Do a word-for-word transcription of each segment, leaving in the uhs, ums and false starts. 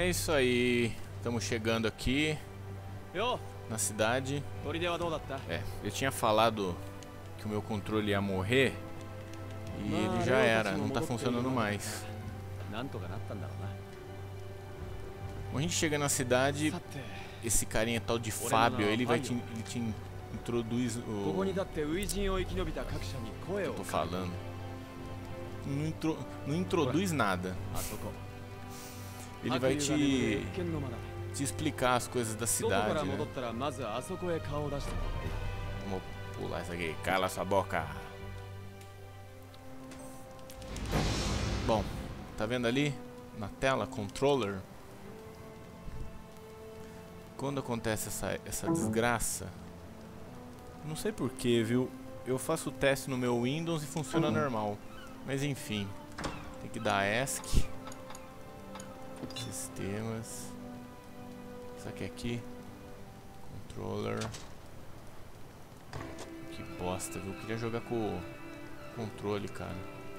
É isso aí. Estamos chegando aqui na cidade. É, eu tinha falado que o meu controle ia morrer e ele já era, não tá funcionando mais. Quando a gente chega na cidade, esse carinha tal de Fábio, ele vai te, ele te introduz o... que eu tô falando. Não, intro, não introduz nada. Ele vai te, te explicar as coisas da cidade, né? Vamos pular isso aqui. Cala sua boca. Bom, tá vendo ali na tela, controller? Quando acontece essa, essa desgraça, não sei porquê, viu? Eu faço o teste no meu Windows e funciona normal. Mas enfim, tem que dar ESC. Sistemas. Isso aqui aqui. Controller. Que bosta, viu? Eu queria jogar com o controle, cara.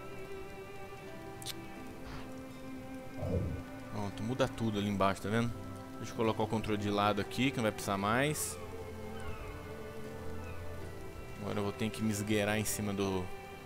Pronto, muda tudo ali embaixo, tá vendo? Deixa eu colocar o controle de lado aqui, que não vai precisar mais. Agora eu vou ter que me esgueirar em cima do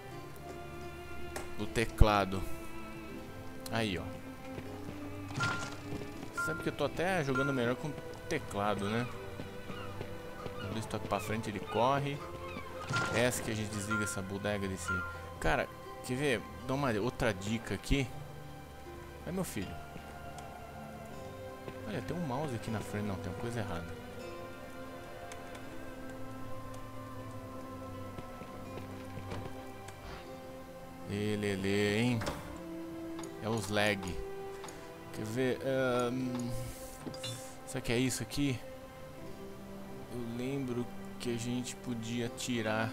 do teclado. Aí, ó. Sabe que eu tô até jogando melhor com o teclado, né? Quando eu toque pra frente, ele corre. Essa que a gente desliga essa bodega desse... Cara, quer ver? Dá uma outra dica aqui. Ai, meu filho. Olha, tem um mouse aqui na frente. Não, tem uma coisa errada. Elele, hein? É os lag. Quer ver? Um... Será que é isso aqui? Eu lembro que a gente podia tirar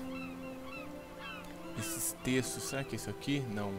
esses textos. Será que é isso aqui? Não.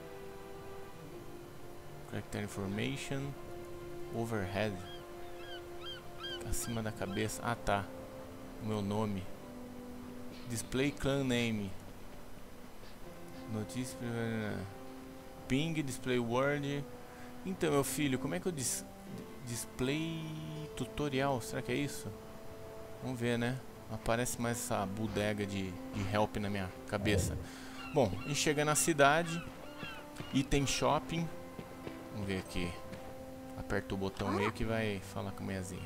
Character Information. Overhead. Acima da cabeça. Ah, tá. O meu nome. Display Clan Name. Notícia. Ping, Display Word. Então, meu filho, como é que eu dis display tutorial? Será que é isso? Vamos ver, né? Aparece mais essa bodega de, de help na minha cabeça. Bom, a gente chega na cidade. Item shopping. Vamos ver aqui. Aperta o botão meio que vai falar com a mulherzinha.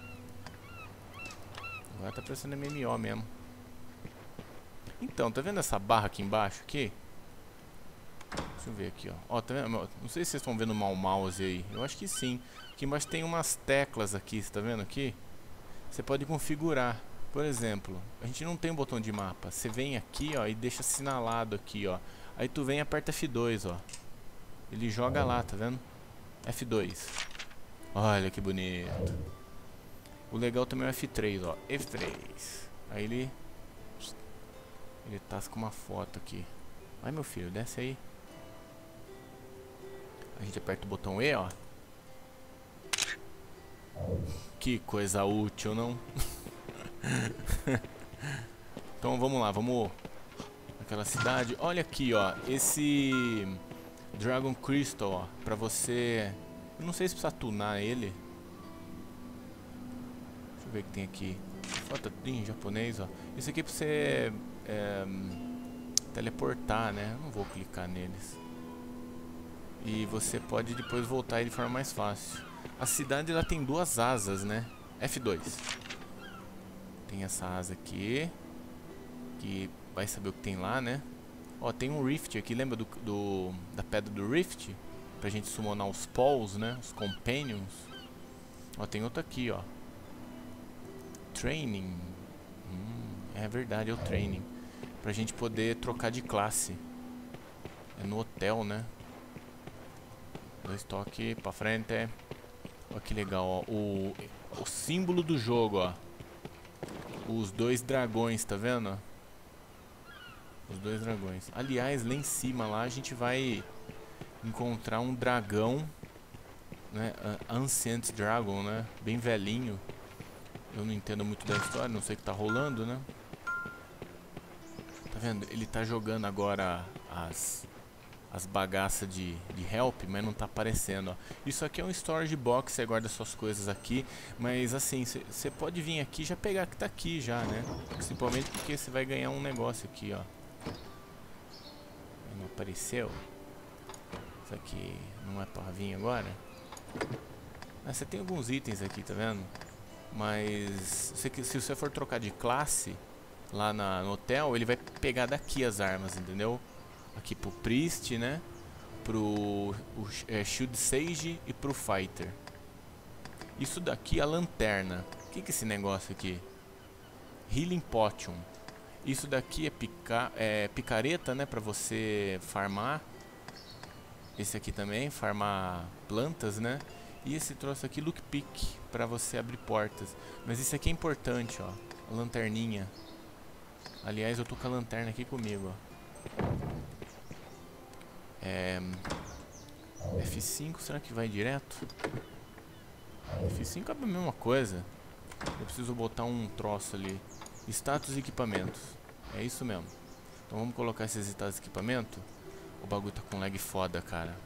Agora tá parecendo M M O mesmo. Então, tá vendo essa barra aqui embaixo aqui? Deixa eu ver aqui, ó. Ó, tá vendo? Não sei se vocês estão vendo mal o mouse aí. Eu acho que sim. Aqui embaixo tem umas teclas aqui, você tá vendo aqui? Você pode configurar. Por exemplo, a gente não tem um botão de mapa. Você vem aqui, ó, e deixa assinalado aqui, ó. Aí tu vem e aperta F dois, ó. Ele joga lá, tá vendo? F dois. Olha que bonito. O legal também é o F três, ó. F três. Aí ele... Ele tasca uma foto aqui. Ai, meu filho, desce aí. A gente aperta o botão E, ó. Que coisa útil, não? Então vamos lá, vamos naquela cidade. Olha aqui, ó, esse Dragon Crystal, ó, pra você... Eu não sei se precisa tunar ele. Deixa eu ver o que tem aqui. Foto em japonês, ó. Isso aqui é pra você é, teleportar, né? Eu não vou clicar neles. E você pode depois voltar aí de forma mais fácil. A cidade, ela tem duas asas, né? F dois. Tem essa asa aqui, que vai saber o que tem lá, né? Ó, tem um Rift aqui, lembra do, do da pedra do Rift? Pra gente summonar os Pauls, né? Os Companions. Ó, tem outro aqui, ó. Training. Hum, é verdade, é o Training. Pra gente poder trocar de classe. É no hotel, né? Dois toques pra frente. Ó, que legal, ó. O, o símbolo do jogo, ó. Os dois dragões, tá vendo? Os dois dragões. Aliás, lá em cima, lá a gente vai encontrar um dragão, né? Ancient Dragon, né? Bem velhinho. Eu não entendo muito da história, não sei o que tá rolando, né? Tá vendo? Ele tá jogando agora as, as bagaças de, de help, mas não tá aparecendo, ó. Isso aqui é um storage box, você guarda suas coisas aqui, mas assim, você pode vir aqui e já pegar que tá aqui já, né? Principalmente porque você vai ganhar um negócio aqui, ó. Não apareceu? Isso aqui não é pra vir agora? Ah, você tem alguns itens aqui, tá vendo? Mas se, se você for trocar de classe lá na, no hotel, ele vai pegar daqui as armas, entendeu? Aqui pro Priest, né? Pro o, é, Shield Sage e pro Fighter. Isso daqui é a lanterna. O que, que é esse negócio aqui? Healing Potion. Isso daqui é, pica, é picareta, né? Pra você farmar. Esse aqui também, farmar plantas, né? E esse troço aqui, Look Pick, pra você abrir portas. Mas isso aqui é importante, ó. A lanterninha. Aliás, eu tô com a lanterna aqui comigo, ó. É... F cinco, será que vai direto? F cinco é a mesma coisa. Eu preciso botar um troço ali. Status e equipamentos. É isso mesmo. Então vamos colocar esses status e equipamento. O bagulho tá com lag foda, cara.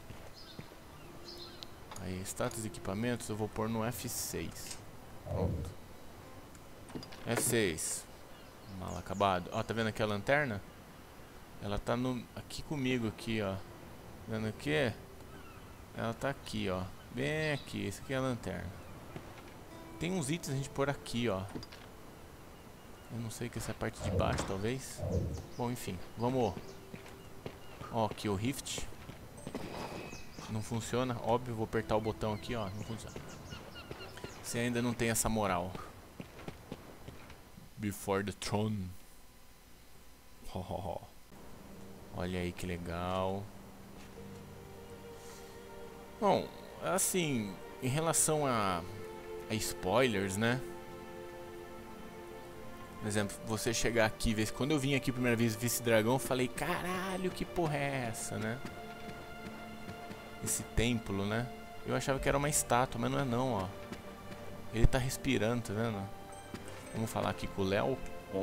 Aí, status e equipamentos eu vou pôr no F seis. Pronto. F seis. Mal acabado. Ó, tá vendo aqui a lanterna? Ela tá no, aqui comigo, aqui, ó. Vendo aqui? Ela tá aqui, ó. Bem aqui. Esse aqui é a lanterna. Tem uns itens a gente pôr aqui, ó. Eu não sei que essa é a parte de baixo, talvez. Bom, enfim. Vamos. Ó, aqui o Rift. Não funciona, óbvio, vou apertar o botão aqui, ó, não funciona. Você ainda não tem essa moral. Before the throne. Ho, ho, ho. Olha aí que legal. Bom, assim, em relação a, a spoilers, né? Por exemplo, você chegar aqui, ver, quando eu vim aqui a primeira vez ver esse dragão, eu falei, caralho, que porra é essa, né? Esse templo, né? Eu achava que era uma estátua, mas não é não, ó. Ele tá respirando, tá vendo? Vamos falar aqui com o Léo.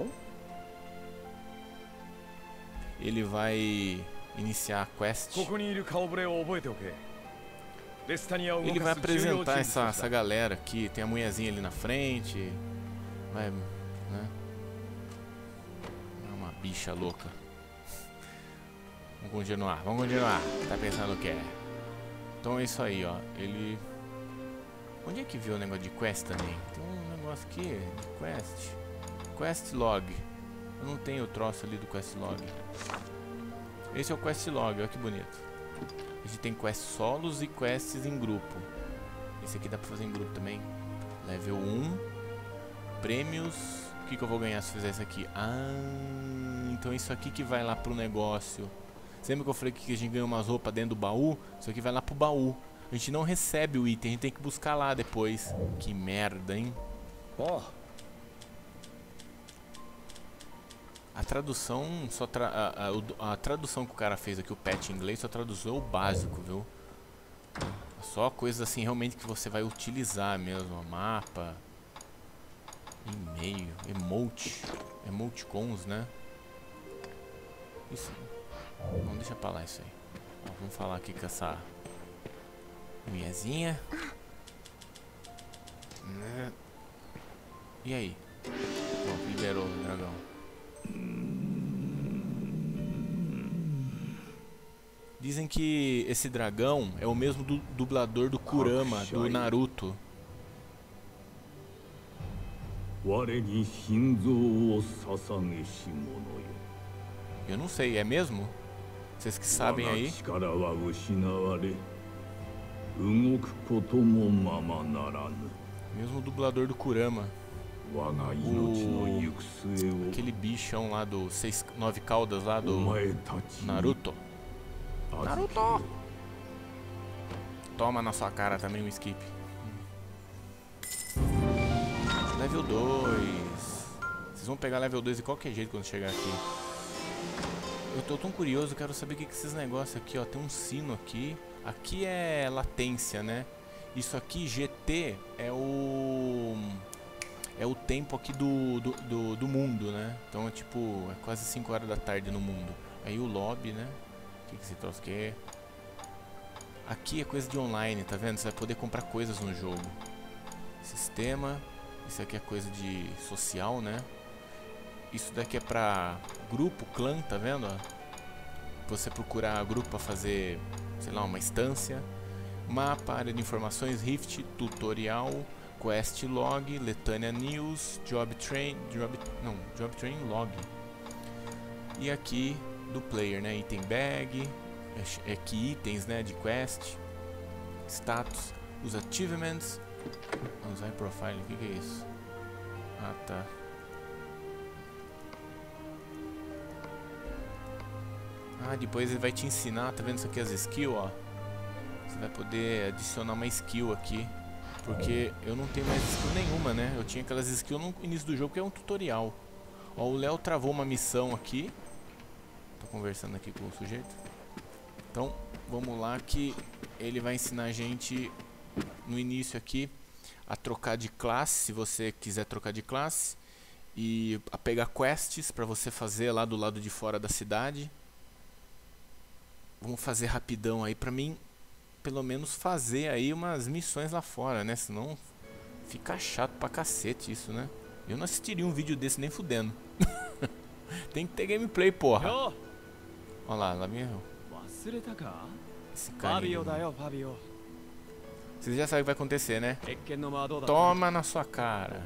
Ele vai iniciar a quest. Ele vai apresentar essa, essa galera aqui. Tem a mulherzinha ali na frente. Vai, né? É uma bicha louca. Vamos continuar, vamos continuar. Tá pensando o que é? Então é isso aí, ó. Ele... Onde é que viu o negócio de quest também? Tem um negócio aqui de quest. Quest log. Eu não tenho o troço ali do quest log. Esse é o quest log, olha que bonito. A gente tem quests solos e quests em grupo. Esse aqui dá pra fazer em grupo também. Level um. Prêmios. O que, que eu vou ganhar se fizer isso aqui? Ah, então isso aqui que vai lá pro negócio. Lembra que eu falei que a gente ganha umas roupas dentro do baú? Isso aqui vai lá pro baú. A gente não recebe o item, a gente tem que buscar lá depois. Que merda, hein? Oh. A tradução só tra a, a, a tradução que o cara fez aqui, o patch em inglês, só traduziu o básico, viu? Só coisas assim realmente que você vai utilizar mesmo. Mapa, e-mail, emote, emoticons, né? Isso. Não, deixa pra lá isso aí. Ó, vamos falar aqui com essa mulherzinha. Né? E aí? Pronto, liberou o dragão. Dizem que esse dragão é o mesmo do dublador do Kurama, do Naruto. Eu não sei, é mesmo? Vocês que sabem aí. Mesmo dublador do Kurama. O... Aquele bichão lá do seis, nove caudas lá do Naruto. Naruto! Toma na sua cara também um skip. Level dois. Vocês vão pegar level dois de qualquer jeito quando chegar aqui. Eu tô tão curioso, quero saber o que, que esses negócios aqui, ó. Tem um sino aqui. Aqui é latência, né? Isso aqui, G T, é o... É o tempo aqui do, do, do, do mundo, né? Então é tipo, é quase cinco horas da tarde no mundo. Aí o lobby, né? O que que esse troço aqui é? Aqui é coisa de online, tá vendo? Você vai poder comprar coisas no jogo. Sistema. Isso aqui é coisa de social, né? Isso daqui é pra grupo, clã, tá vendo? Você procurar grupo pra fazer, sei lá, uma instância. Mapa, área de informações, Rift, tutorial, quest log, Letania News, job train, job, não, job train log. E aqui do player, né? Item bag, é que itens, né? De quest, status, os achievements, os high profile, o que, que é isso? Ah, tá. Ah, depois ele vai te ensinar, tá vendo isso aqui, as skills, ó. Você vai poder adicionar uma skill aqui. Porque eu não tenho mais skill nenhuma, né? Eu tinha aquelas skills no início do jogo que é um tutorial. Ó, o Léo travou uma missão aqui. Tô conversando aqui com o sujeito. Então, vamos lá que ele vai ensinar a gente no início aqui a trocar de classe, se você quiser trocar de classe. E a pegar quests pra você fazer lá do lado de fora da cidade. Vamos fazer rapidão aí pra mim, pelo menos fazer aí umas missões lá fora, né? Senão fica chato pra cacete isso, né? Eu não assistiria um vídeo desse nem fudendo. Tem que ter gameplay, porra. Olha lá, lá vem eu. Esse carinha. Vocês já sabem o que vai acontecer, né? Toma na sua cara.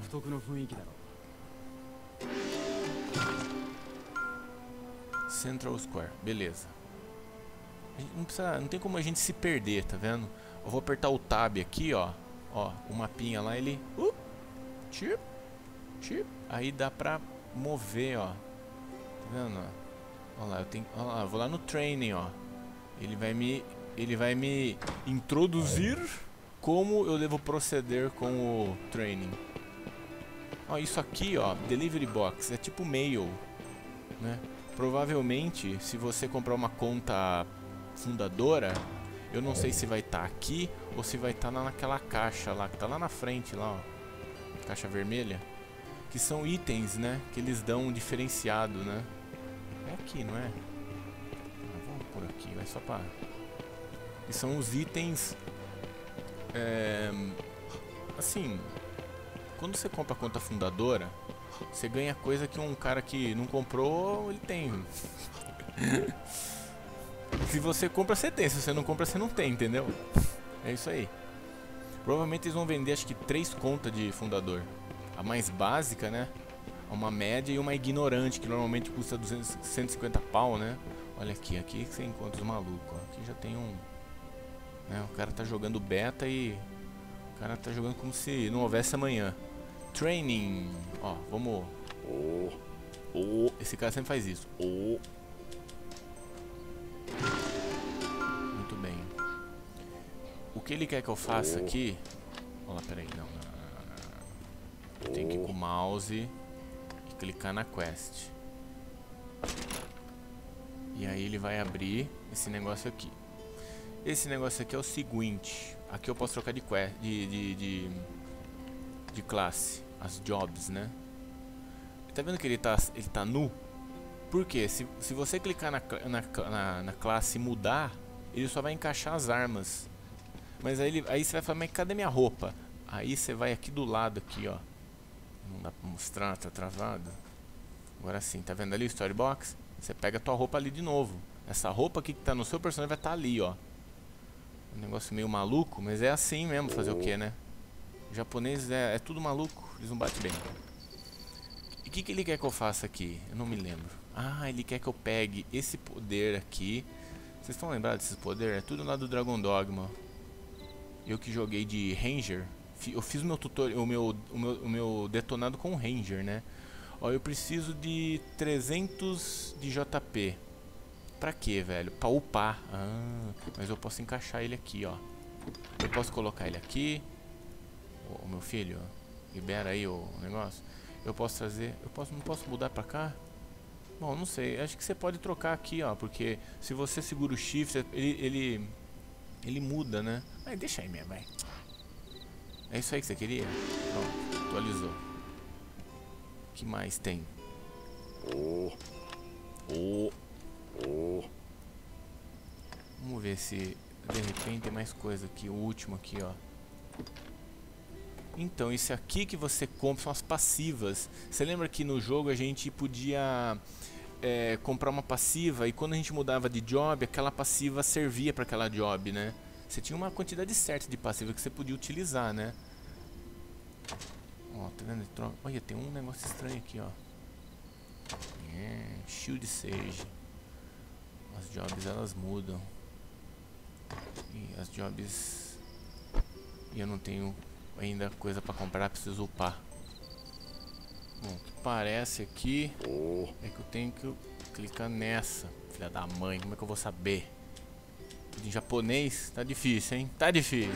Central Square, beleza. A gente não precisa, não tem como a gente se perder, tá vendo? Eu vou apertar o tab aqui, ó. Ó, o mapinha lá, ele... Uh, chip, chip. Aí dá pra mover, ó. Tá vendo? Ó lá, eu tenho... Ó lá, eu vou lá no training, ó. Ele vai me... Ele vai me introduzir como eu devo proceder com o training. Ó, isso aqui, ó, Delivery Box, é tipo mail, né? Provavelmente, se você comprar uma conta fundadora, eu não sei se vai estar tá aqui ou se vai estar tá naquela caixa lá, que tá lá na frente, lá, ó, caixa vermelha, que são itens, né, que eles dão um diferenciado, né? É aqui, não é? Ah, vamos por aqui, vai só para... E são os itens, é, assim, quando você compra a conta fundadora, você ganha coisa que um cara que não comprou, ele tem. Se você compra, você tem. Se você não compra, você não tem, entendeu? É isso aí. Provavelmente eles vão vender, acho que, três contas de fundador. A mais básica, né? Uma média e uma ignorante, que normalmente custa duzentos, cento e cinquenta pau, né? Olha aqui, aqui você encontra os malucos. Ó. Aqui já tem um... Né? O cara tá jogando beta e... O cara tá jogando como se não houvesse amanhã. Training. Ó, vamos... Oh, oh. Esse cara sempre faz isso. Oh. Muito bem. O que ele quer que eu faça aqui... Olha lá, peraí. Não, não, não, não, não. Eu tenho que ir com o mouse e clicar na quest. E aí ele vai abrir esse negócio aqui. Esse negócio aqui é o seguinte. Aqui eu posso trocar de quest, de, de, de, de classe. As jobs, né? Tá vendo que ele tá, ele tá nu? Por quê? Se, se você clicar na, na, na, na classe e mudar, ele só vai encaixar as armas. Mas aí, ele, aí você vai falar, mas cadê minha roupa? Aí você vai aqui do lado, aqui, ó. Não dá pra mostrar, tá travado. Agora sim, tá vendo ali o Storybox? Você pega a tua roupa ali de novo. Essa roupa aqui que tá no seu personagem vai estar ali, ó. Um negócio meio maluco, mas é assim mesmo, fazer o que, né? O japonês é, é tudo maluco, eles não batem bem. E o que, que ele quer que eu faça aqui? Eu não me lembro. Ah, ele quer que eu pegue esse poder aqui. Vocês estão lembrados desses poderes? É tudo lá do Dragon Dogma. Eu que joguei de Ranger. Eu fiz o meu tutorial, o meu, o meu, o meu detonado com o Ranger, né? Ó, eu preciso de trezentos de J P. Pra quê, velho? Pra upar. Ah, mas eu posso encaixar ele aqui, ó. Eu posso colocar ele aqui. Ô, meu filho, libera aí o negócio. Eu posso fazer... Eu posso, não posso mudar pra cá? Bom, não sei. Acho que você pode trocar aqui, ó. Porque se você segura o shift, ele... Ele, ele muda, né? Mas deixa aí mesmo, vai. É isso aí que você queria? Pronto, atualizou. O que mais tem? Oh. Oh. Oh. Vamos ver se de repente tem mais coisa aqui. O último aqui, ó. Então, isso aqui que você compra são as passivas. Você lembra que no jogo a gente podia é, comprar uma passiva e quando a gente mudava de job, aquela passiva servia para aquela job, né? Você tinha uma quantidade certa de passiva que você podia utilizar, né? Ó, tá vendo? Olha, tem um negócio estranho aqui, ó. É, Shield Sage. As jobs elas mudam. E as jobs... E eu não tenho ainda coisa pra comprar, preciso upar. Bom, o que parece aqui é que eu tenho que clicar nessa. Filha da mãe, como é que eu vou saber? Tudo em japonês? Tá difícil, hein? Tá difícil.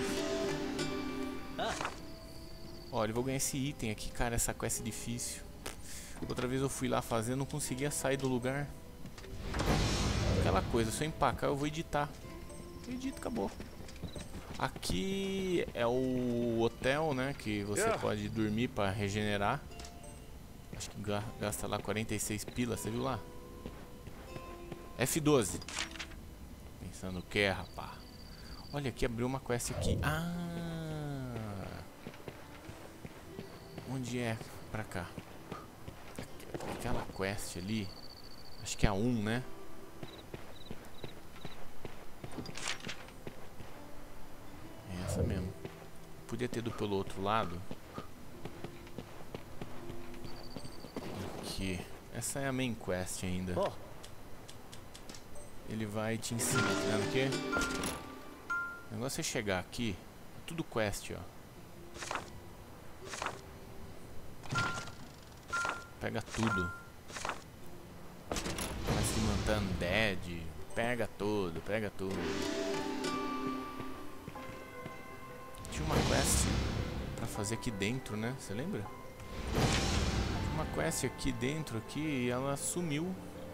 Olha, eu vou ganhar esse item aqui, cara, essa quest é difícil. Outra vez eu fui lá fazer, não conseguia sair do lugar. Aquela coisa, se eu empacar eu vou editar. Eu edito, acabou. Aqui é o hotel, né, que você yeah. pode dormir para regenerar. Acho que gasta lá quarenta e seis pilas, você viu lá? F doze. Pensando o que é, rapá? Olha, aqui abriu uma quest aqui. Ah! Onde é? Pra cá. Aquela quest ali. Acho que é a um, né? É essa mesmo. Podia ter ido pelo outro lado. Aqui. Essa é a main quest ainda. Ele vai te ensinar, tá vendo aqui? O negócio é chegar aqui. Tudo quest, ó. Pega tudo. Vai se mantendo dead. Pega tudo, pega tudo. Tinha uma quest pra fazer aqui dentro, né? Você lembra? Tinha uma quest aqui dentro aqui e ela sumiu.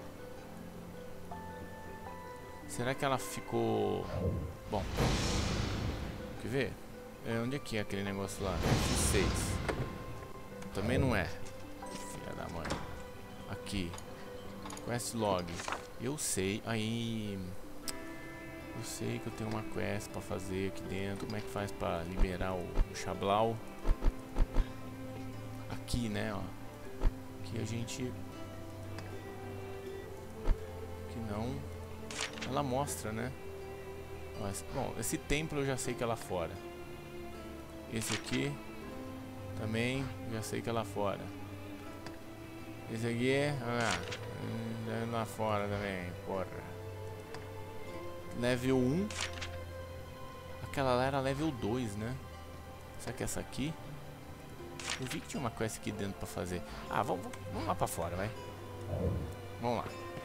Será que ela ficou... Bom, quer ver? É, onde é que é aquele negócio lá? F seis. Também não é. Filha da mãe. Aqui. Quest log. Eu sei. Aí... Eu sei que eu tenho uma quest pra fazer aqui dentro. Como é que faz pra liberar o, o Xablau? Aqui, né, ó. Aqui a gente... Aqui não... Ela mostra, né? Mas, bom, esse templo eu já sei que é lá fora. Esse aqui também já sei que é lá fora. Esse aqui é... Ah, lá fora também, porra. Level um. Aquela lá era level dois, né? Será que é essa aqui? Eu vi que tinha uma quest aqui dentro pra fazer. Ah, vamos, vamos lá pra fora, vai. Vamos lá.